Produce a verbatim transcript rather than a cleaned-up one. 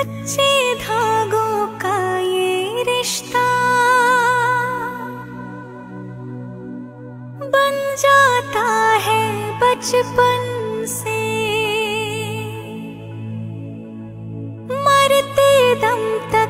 सच्चे धागों का ये रिश्ता बन जाता है बचपन से, मरते दम तक